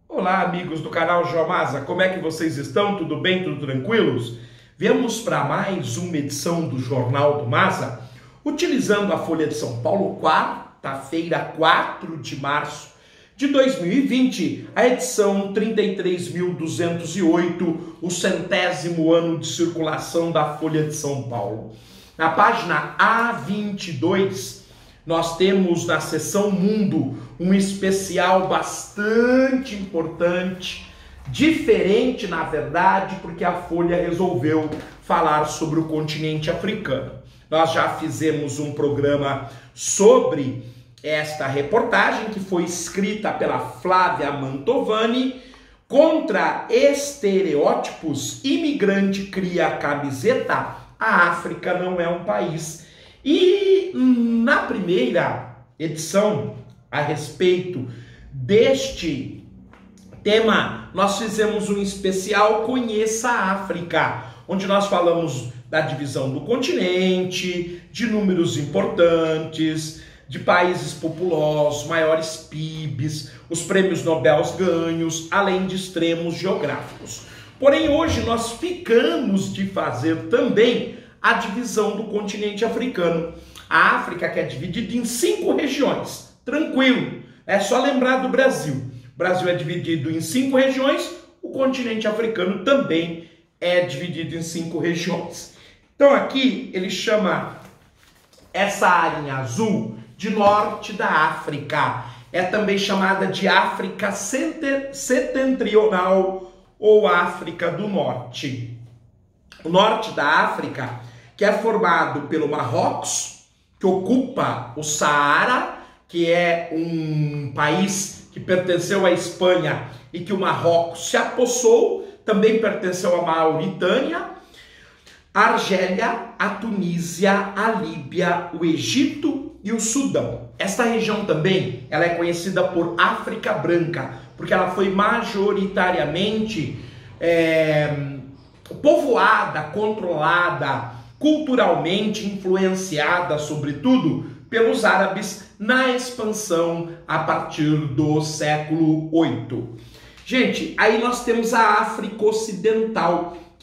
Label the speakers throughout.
Speaker 1: Olá, amigos do canal Geomasa, como é que vocês estão? Tudo bem? Tudo tranquilos? Viemos para mais uma edição do Jornal do Masa, utilizando a Folha de São Paulo, quarta-feira, 4 de março de 2020, a edição 33.208, o 100º ano de circulação da Folha de São Paulo. Na página A22, nós temos na seção Mundo um especial bastante importante, diferente na verdade, porque a Folha resolveu falar sobre o continente africano. Nós já fizemos um programa sobre esta reportagem que foi escrita pela Flávia Mantovani, contra estereótipos, imigrante cria camiseta, a África não é um país. E na primeira edição, a respeito deste tema, nós fizemos um especial Conheça a África, onde nós falamos da divisão do continente, de números importantes, de países populosos, maiores PIBs, os prêmios Nobel ganhos, além de extremos geográficos. Porém, hoje nós ficamos de fazer também a divisão do continente africano. A África que é dividida em 5 regiões, tranquilo, é só lembrar do Brasil. O Brasil é dividido em 5 regiões, o continente africano também é dividido em 5 regiões. Então aqui ele chama essa área em azul de norte da África. É também chamada de África setentrional ou África do Norte. O norte da África, que é formado pelo Marrocos, que ocupa o Saara, que é um país que pertenceu à Espanha e que o Marrocos se apossou, também pertenceu à Mauritânia, a Argélia, a Tunísia, a Líbia, o Egito e o Sudão. Esta região também ela é conhecida por África Branca, porque ela foi majoritariamente povoada, controlada, culturalmente influenciada, sobretudo, pelos árabes na expansão a partir do século VIII. Gente, aí nós temos a África Ocidental, que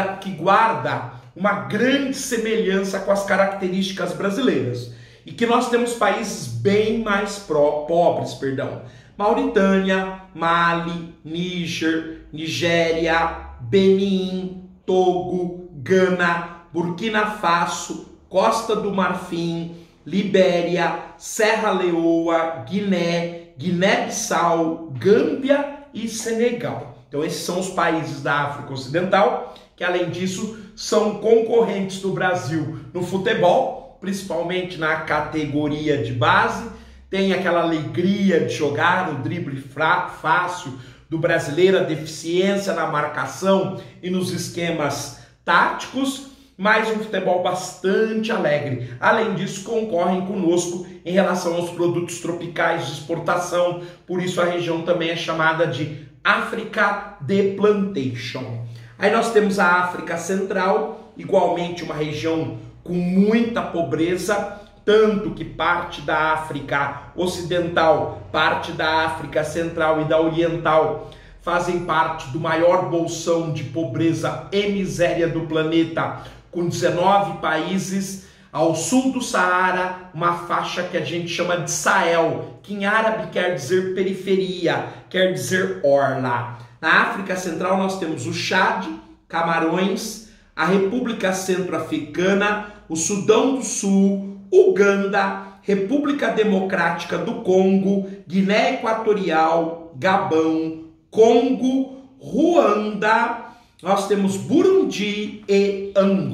Speaker 1: guarda uma grande semelhança com as características brasileiras, e que nós temos países bem mais pobres, Mauritânia, Mali, Níger, Nigéria, Benin, Togo, Gana, Burkina Faso, Costa do Marfim, Libéria, Serra Leoa, Guiné, Guiné-Bissau, Gâmbia e Senegal. Então esses são os países da África Ocidental, que além disso são concorrentes do Brasil no futebol, principalmente na categoria de base. Tem aquela alegria de jogar, o drible fácil do brasileiro, a deficiência na marcação e nos esquemas táticos, mas um futebol bastante alegre. Além disso, concorrem conosco em relação aos produtos tropicais de exportação, por isso a região também é chamada de África de Plantation. Aí nós temos a África Central, igualmente uma região com muita pobreza, tanto que parte da África Ocidental, parte da África Central e da Oriental fazem parte do maior bolsão de pobreza e miséria do planeta, com 19 países. Ao sul do Saara, uma faixa que a gente chama de Sahel, que em árabe quer dizer periferia, quer dizer orla. Na África Central nós temos o Chad, Camarões, a República Centro-Africana, o Sudão do Sul, Uganda, República Democrática do Congo, Guiné Equatorial, Gabão, Congo, Ruanda, nós temos Burundi e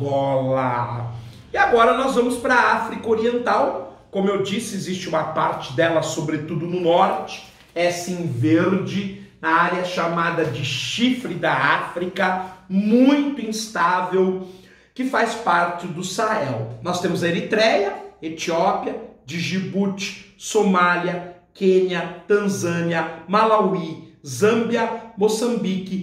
Speaker 1: Angola. E agora nós vamos para a África Oriental. Como eu disse, existe uma parte dela, sobretudo no norte, essa em verde, na área chamada de Chifre da África, muito instável, que faz parte do Sahel. Nós temos a Eritreia, Etiópia, Djibouti, Somália, Quênia, Tanzânia, Malawi, Zâmbia, Moçambique,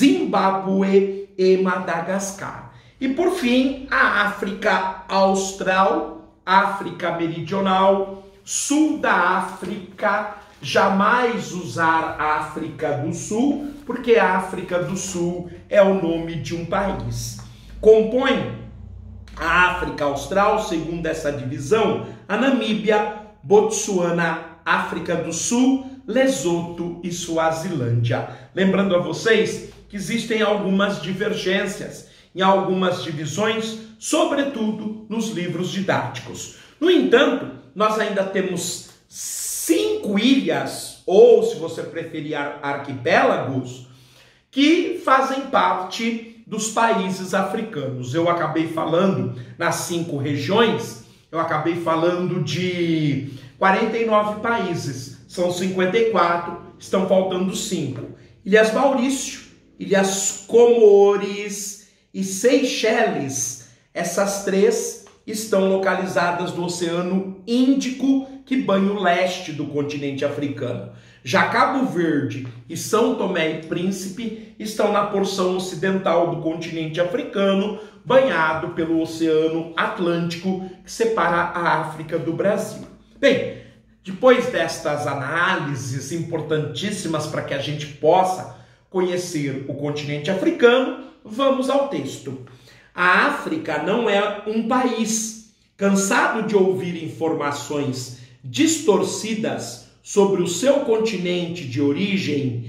Speaker 1: Zimbábue e Madagascar. E por fim, a África Austral, África Meridional, sul da África, jamais usar África do Sul, porque África do Sul é o nome de um país. Compõe a África Austral, segundo essa divisão, a Namíbia, Botsuana, África do Sul, Lesoto e Suazilândia. Lembrando a vocês que existem algumas divergências em algumas divisões, sobretudo nos livros didáticos. No entanto, nós ainda temos 5 ilhas, ou se você preferir arquipélagos, que fazem parte dos países africanos. Eu acabei falando nas 5 regiões, eu acabei falando de 49 países, são 54, estão faltando 5. Ilhas Maurício, Ilhas Comores e Seychelles, essas 3 estão localizadas no Oceano Índico, que banha o leste do continente africano. Já Cabo Verde e São Tomé e Príncipe estão na porção ocidental do continente africano, banhado pelo Oceano Atlântico, que separa a África do Brasil. Bem, depois destas análises importantíssimas para que a gente possa conhecer o continente africano, vamos ao texto. A África não é um país. Cansado de ouvir informações distorcidas sobre o seu continente de origem,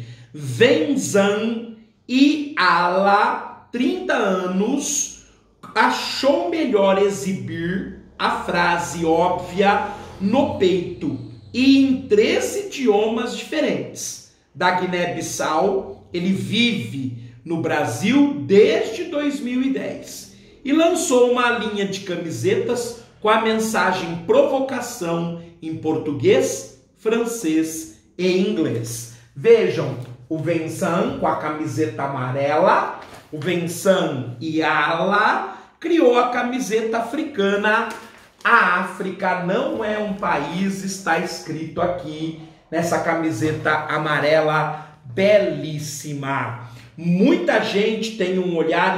Speaker 1: Venzan e Ala, 30 anos, achou melhor exibir a frase óbvia no peito e em 3 idiomas diferentes. Da Guiné-Bissau, ele vive no Brasil desde 2010 e lançou uma linha de camisetas com a mensagem provocação em português, francês e inglês. Vejam, o Vensan com a camiseta amarela, o Vensan e Ala criou a camiseta africana. A África não é um país, está escrito aqui nessa camiseta amarela belíssima. Muita gente tem um olhar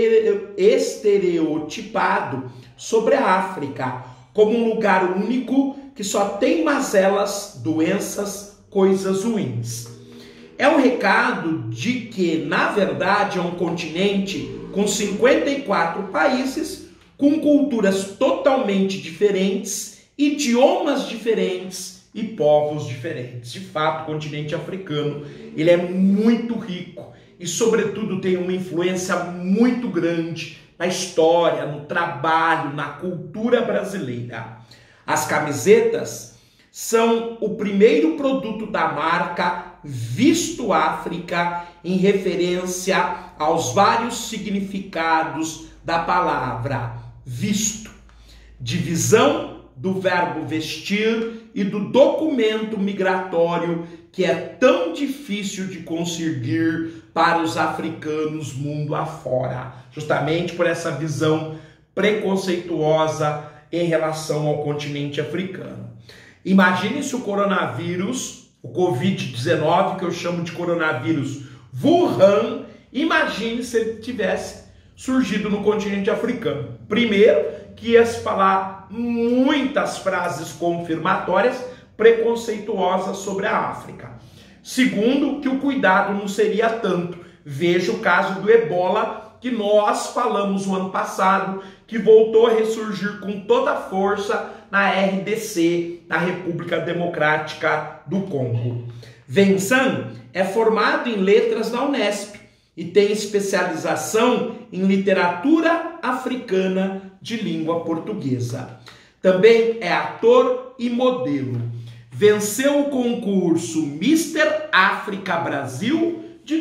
Speaker 1: estereotipado sobre a África, como um lugar único que só tem mazelas, doenças, coisas ruins. É um recado de que, na verdade, é um continente com 54 países, com culturas totalmente diferentes, idiomas diferentes e povos diferentes. De fato, o continente africano, ele é muito rico e, sobretudo, tem uma influência muito grande na história, no trabalho, na cultura brasileira. As camisetas são o primeiro produto da marca Visto África, em referência aos vários significados da palavra visto. Divisão do verbo vestir e do documento migratório que é tão difícil de conseguir para os africanos mundo afora, justamente por essa visão preconceituosa em relação ao continente africano. Imagine se o coronavírus, o Covid-19, que eu chamo de coronavírus Wuhan, imagine se ele tivesse surgido no continente africano. Primeiro, que ia se falar muitas frases confirmatórias preconceituosas sobre a África. Segundo, que o cuidado não seria tanto. Veja o caso do Ebola, que nós falamos no ano passado, que voltou a ressurgir com toda a força na RDC, na República Democrática do Congo. Vensan é formado em letras na Unesp e tem especialização em literatura africana de língua portuguesa. Também é ator e modelo. Venceu o concurso Mr. África Brasil de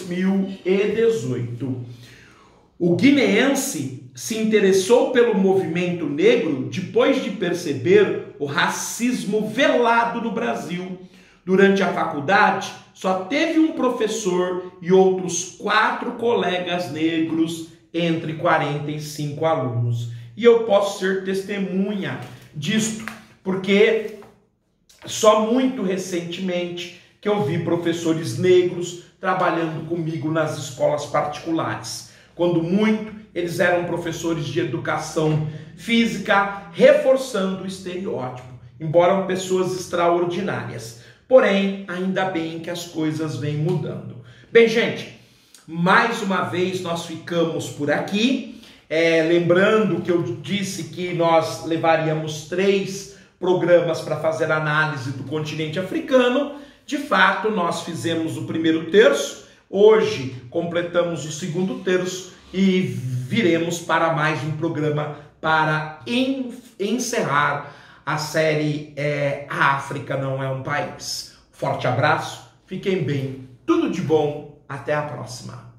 Speaker 1: 2018. O guineense se interessou pelo movimento negro depois de perceber o racismo velado no Brasil. Durante a faculdade, só teve um professor e outros 4 colegas negros entre 45 alunos. E eu posso ser testemunha disto, porque só muito recentemente que eu vi professores negros trabalhando comigo nas escolas particulares. Quando muito, eles eram professores de educação física, reforçando o estereótipo, embora pessoas extraordinárias. Porém, ainda bem que as coisas vêm mudando. Bem, gente, mais uma vez nós ficamos por aqui. Lembrando que eu disse que nós levaríamos 3 programas para fazer análise do continente africano. De fato, nós fizemos o primeiro terço. Hoje completamos o segundo terço e viremos para mais um programa para encerrar a série A África Não É um País. Forte abraço, fiquem bem, tudo de bom, até a próxima.